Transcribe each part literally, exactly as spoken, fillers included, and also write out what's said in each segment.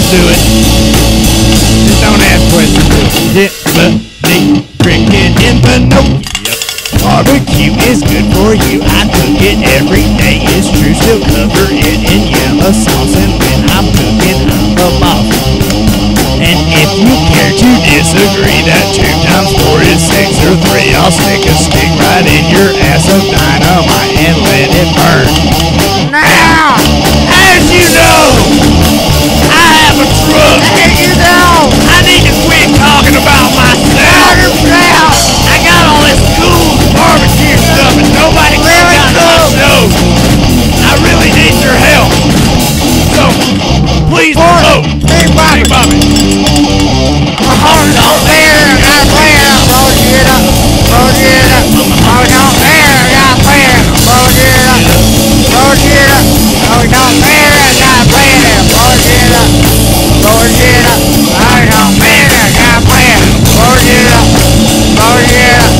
do it. Just don't ask questions. Hit the deep cricket in the note. Yep. Barbecue is good for you. I cook it every day. It's true. Still cover it in yellow sauce. And when I'm cooking, I'm the boss. And if you care to disagree that two times four is six or three, I'll stick a stick right in your ass of dynamite and let it burn. Now, as you know, I have a truck. As you know, I need to quit talking about myself. I got all this cool barbecue stuff and nobody comes out to my show. I really need your help. So, please vote. Big Bobby. Big Bobby. Hold on there, got a plan. Blow it up, blow it up. Hold on there, got a plan. Blow it up, blow it up. Hold on there, got a plan. Blow it up, blow it up. Hold on there, got a plan. Blow it up, blow it up.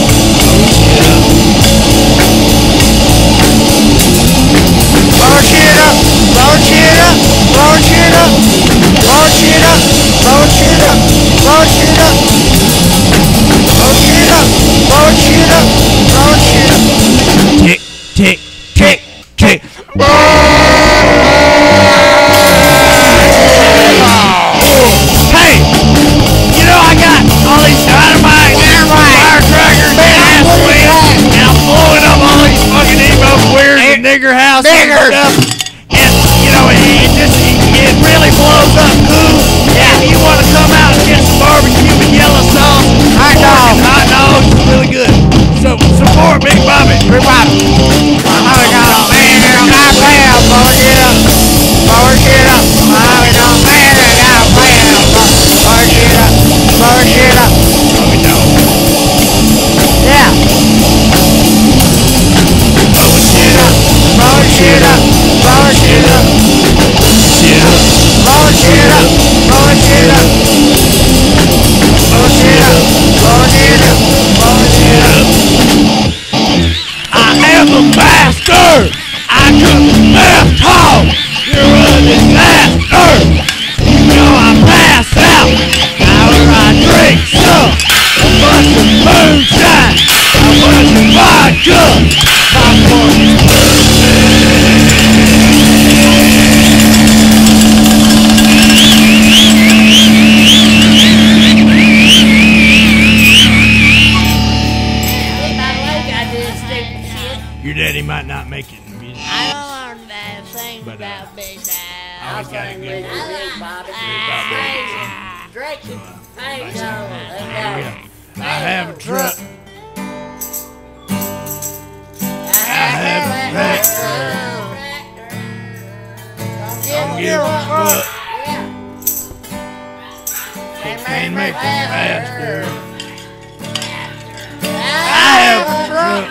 Blow it up, blow it up, blow it up. Blow it up, blow it up, blow it up. Blow it up, blow it up, blow it up. Tick, tick, tick, tick. Hey, you know I got all these dynamite, firecrackers, and gasoline, and I'm blowing up all these fucking emo queers and nigger houses and stuff. And you know it, it just it, it really blows up cool. Yeah, if you want to come out and get some barbecue with yellow sauce, Hot dog. and hot dogs, it's really good. So support Big Bobby. Big Bobby. Hold on there, got a plan. Blow it up, blow it up. Hold on there, got a plan. Blow it up, blow it up. Let me know. Yeah. Blow it up. Blow it up, blow it up. Shit up. Blow it up, blow it up. Blow it up, blow it up, blow it up. I am a master. I cook meth talk. You're a disaster. You know I pass out. However I drink some. A bunch of moonshine. A bunch of vodka. Popcorn is your daddy might not make it in the music. I don't learn that thing But, uh, about Big Dad. I always got a good Big Bobby. Drake it. Hey, Here we go. go. I have a truck. I have a tractor. Don't give a fuck. Can't make it faster. I have a truck.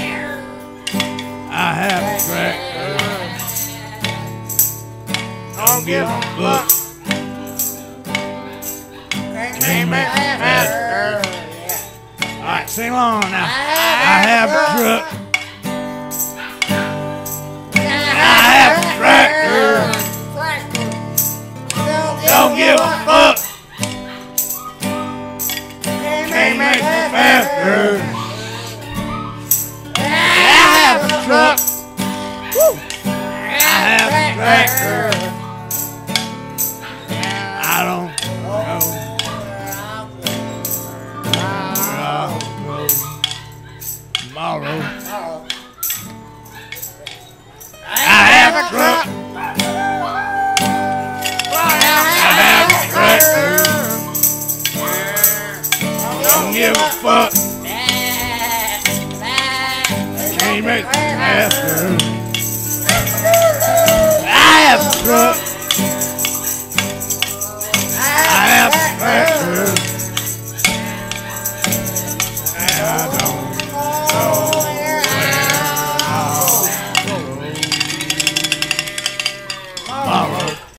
I have a tractor. Don't give a fuck. Can't make it faster. Alright, sing along now. I have a truck. I have a tractor. Don't give a fuck. Can't make it faster. I have a truck. I have a tractor. I don't know where I'll go tomorrow. I have a truck. I have a tractor. Don't give a fuck. Can't make it faster.